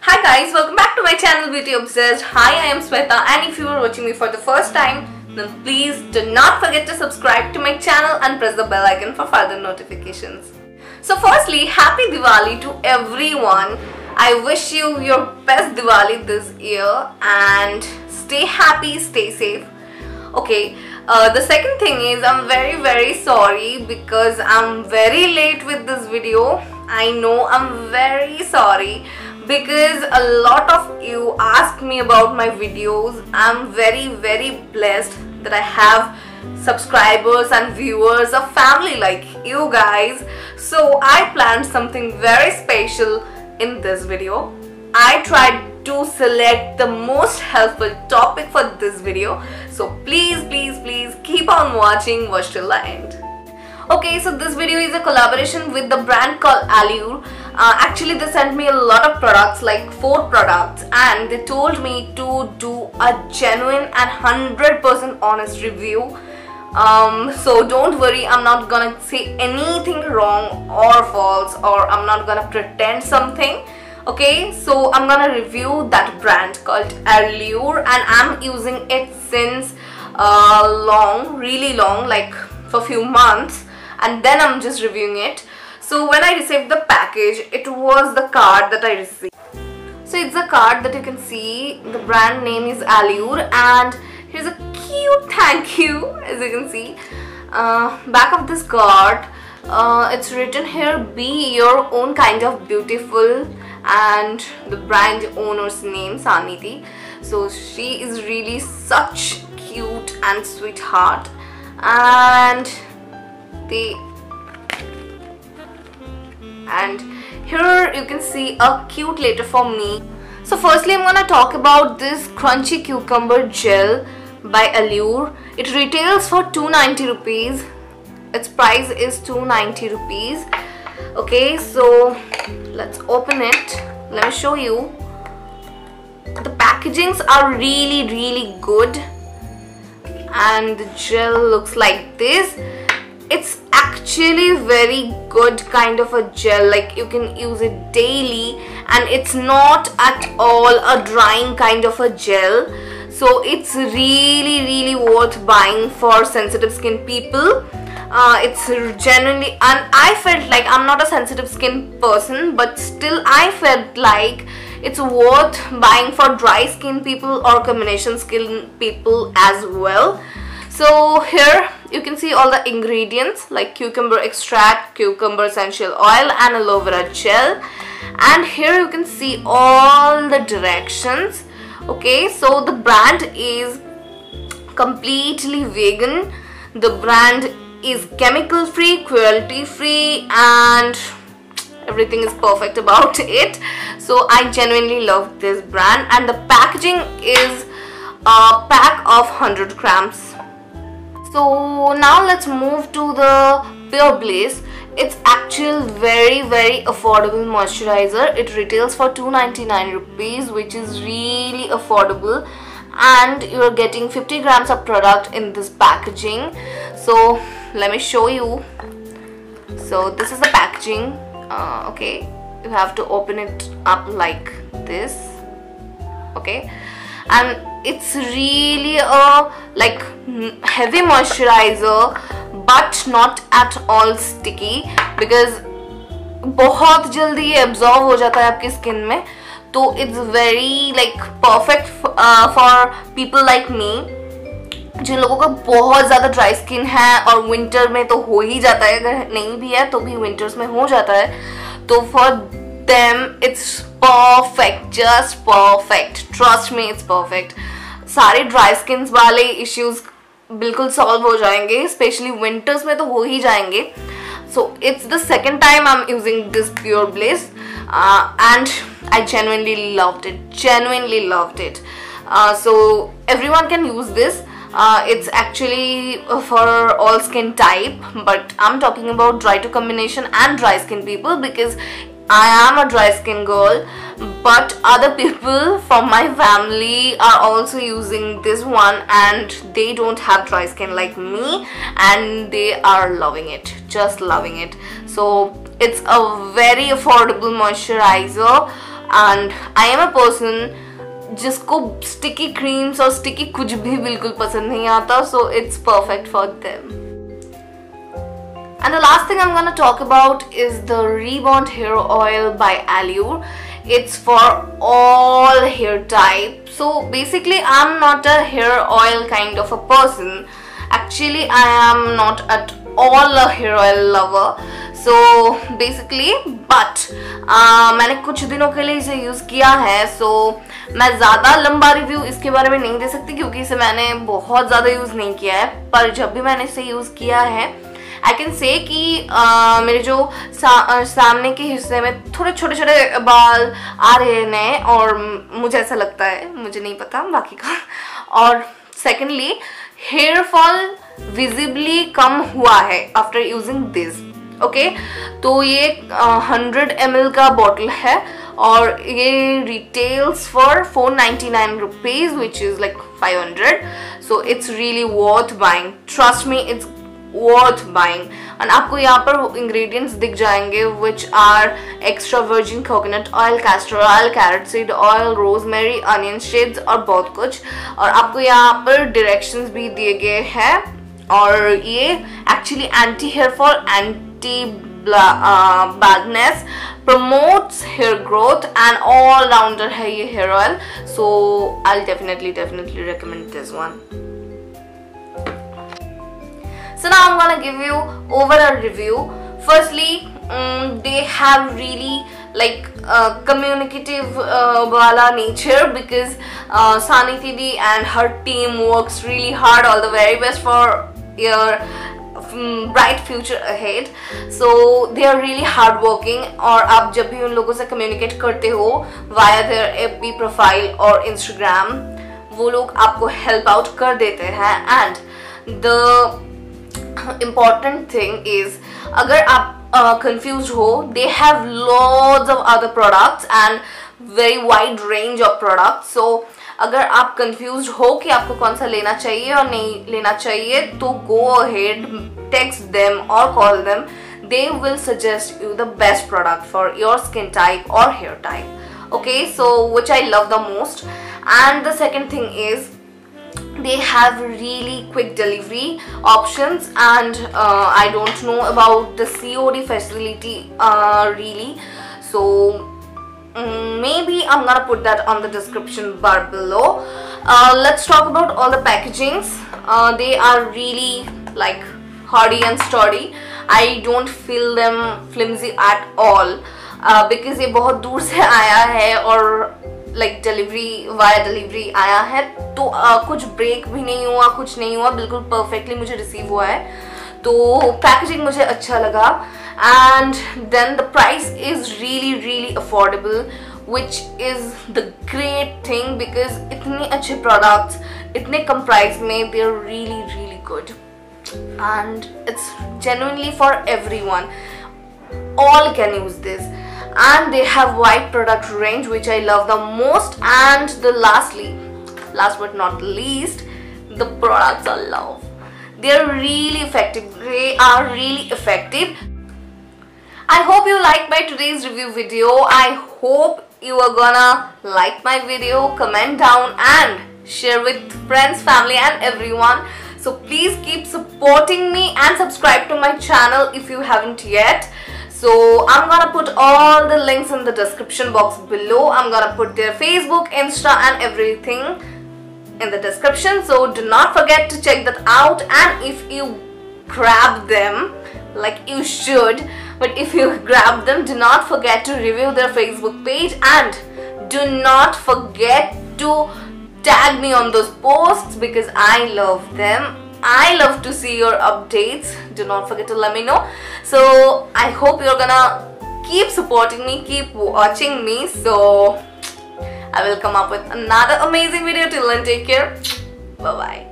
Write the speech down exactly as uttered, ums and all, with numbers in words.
Hi guys, welcome back to my channel Beauty Obsessed. Hi, I am Sweta, and if you are watching me for the first time, then please do not forget to subscribe to my channel and press the bell icon for further notifications. So firstly, happy Diwali to everyone. I wish you your best Diwali this year and stay happy, stay safe. Okay, uh, the second thing is I'm very very sorry because I'm very late with this video. I know, I'm very sorry because a lot of you asked me about my videos. I'm very very blessed that I have subscribers and viewers, a family like you guys. So I planned something very special in this video. I tried to select the most helpful topic for this video, so please please please keep on watching, watch till the end. Okay, so this video is a collaboration with the brand called Allure. Uh, actually they sent me a lot of products, like four products, and they told me to do a genuine and one hundred percent honest review. Um, so don't worry, I'm not gonna say anything wrong or false, or I'm not gonna pretend something. Okay, so I'm gonna review that brand called Allure, and I'm using it since uh, long, really long, like for few months, and then I'm just reviewing it. So when I received the package, it was the card that I received. So it's a card that you can see, the brand name is Allure, and here's a cute thank you, as you can see. Uh, back of this card, uh, it's written here, be your own kind of beautiful, and the brand owner's name Saniti. So she is really such cute and sweetheart, and they and here you can see a cute letter for me. So firstly I'm gonna talk about this crunchy cucumber gel by Allure. It retails for two ninety rupees. Its price is two ninety rupees. Okay, so let's open it. Let me show you. The packagings are really really good, and the gel looks like this. It's actually very good kind of a gel, like you can use it daily, and it's not at all a drying kind of a gel. So it's really really worth buying for sensitive skin people. Uh, it's genuinely, and I felt like, I'm not a sensitive skin person, but still I felt like it's worth buying for dry skin people or combination skin people as well. So here you can see all the ingredients, like cucumber extract, cucumber essential oil, and aloe vera gel. And here you can see all the directions. Okay, so the brand is completely vegan. The brand is chemical free, cruelty free, and everything is perfect about it. So I genuinely love this brand, and the packaging is a pack of one hundred grams. So now let's move to the Pure Bliss. It's actually very very affordable moisturizer. It retails for two ninety-nine rupees, which is really affordable, and you're getting fifty grams of product in this packaging. So let me show you. So this is the packaging. Uh, okay, you have to open it up like this. Okay, and it's really a like heavy moisturizer, but not at all sticky, because बहुत जल्दी ये absorb हो जाता है आपकी skin में. तो it's very like perfect uh, for people like me, जिन लोगों का बहुत ज़्यादा ड्राई स्किन है, और विंटर में तो हो ही जाता है, अगर नहीं भी है तो भी विंटर्स में हो जाता है. तो for them it's perfect, just perfect, trust me, it's perfect. सारे ड्राई स्किन वाले इश्यूज बिल्कुल सॉल्व हो जाएंगे, स्पेशली विंटर्स में तो हो ही जाएंगे. So it's the second time I am using this pure bliss, and I genuinely loved it, genuinely loved it. Uh, so everyone can use this. Uh, it's actually for all skin type, but I'm talking about dry to combination and dry skin people, because I am a dry skin girl, but other people from my family are also using this one, and they don't have dry skin like me, and they are loving it, just loving it. So it's a very affordable moisturizer, and I am a person जिसको sticky creams और sticky कुछ भी बिल्कुल पसंद नहीं आता, so it's perfect for them. And the last thing I'm gonna talk about is the Rebond hair oil by Allure. It's for all hair type. So basically I'm not a hair oil kind of a person. Actually I am not at all a hair oil lover. So basically but uh, मैंने कुछ दिनों के लिए इसे use किया है, so मैं ज़्यादा लंबा रिव्यू इसके बारे में नहीं दे सकती क्योंकि इसे मैंने बहुत ज़्यादा यूज़ नहीं किया है. पर जब भी मैंने इसे यूज़ किया है आई कैन से कि uh, मेरे जो सा, सामने के हिस्से में थोड़े छोटे छोटे बाल आ रहे हैं नए, और मुझे ऐसा लगता है, मुझे नहीं पता बाकी का. और सेकेंडली हेयर फॉल विजिबली कम हुआ है after using this. Okay okay, तो ये हंड्रेड एम एल का बॉटल है और ये retails for four ninety nine rupees which is like five hundred. So it's really worth buying, trust me it's worth buying. And आपको यहाँ पर इंग्रेडिएंट्स दिख जाएंगे which are extra virgin coconut oil, castor oil, carrot seed oil, rosemary, onion seeds और बहुत कुछ. और आपको यहाँ पर डायरेक्शंस भी दिए गए हैं. और ये actually anti hair fall, anti baldness, promotes hair growth and all rounder है ये hair oil. So I'll definitely definitely recommend this one. So now I'm gonna give you overall review. Firstly, um, they have really like uh, communicative uh, wala nature because uh, Sani Didi and her team works really hard. All the very best for your um, bright future ahead. So they are really hard working. और आप जब भी उन लोगों से communicate करते हो via their F B profile और Instagram, वो लोग आपको help out कर देते हैं. And the important thing is अगर आप uh, confused हो, they have loads of other products and very wide range of products. So अगर आप confused हो कि आपको कौन सा लेना चाहिए और नहीं लेना चाहिए, तो go ahead, text them or call them. They will suggest you the best product for your skin type or hair type. Okay, so which I love the most. And the second thing is they have really quick delivery options, and uh, I don't know about the C O D facility uh, really. So um, maybe I'm gonna put that on the description bar below. Uh, let's talk about all the packagings. Uh, they are really like hardy and sturdy. I don't feel them flimsy at all uh, because ये बहुत दूर से आया है और like delivery via delivery आया है, तो uh, कुछ break भी नहीं हुआ, कुछ नहीं हुआ, बिल्कुल perfectly मुझे receive हुआ है. तो packaging मुझे अच्छा लगा. And then the price is really really affordable, which is the great thing because इतने अच्छे products इतने कम price में they are really really good, and it's genuinely for everyone. All can use this. And they have wide product range, which I love the most. And the lastly, last but not least, the products are love. They are really effective. They are really effective. I hope you liked my today's review video. I hope you are gonna like my video, comment down and share with friends, family and everyone. So please keep supporting me and subscribe to my channel if you haven't yet. So I'm gonna put all the links in the description box below. I'm gonna put their Facebook, Insta and everything in the description. So do not forget to check that out. And if you grab them, like you should, but if you grab them, do not forget to review their Facebook page and do not forget to tag me on those posts because I love them. I love to see your updates. Do not forget to let me know. So I hope you're gonna keep supporting me, keep watching me. So I will come up with another amazing video. Till then, take care. Bye bye.